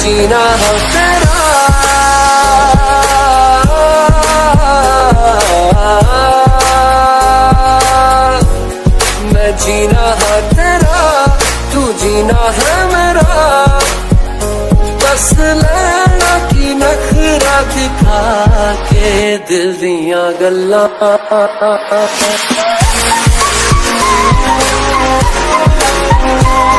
जीना है तेरा, मैं जीना है तेरा, तू जीना है मेरा, बस लैला की नखरा दिखा के दिल दियां गल्लां।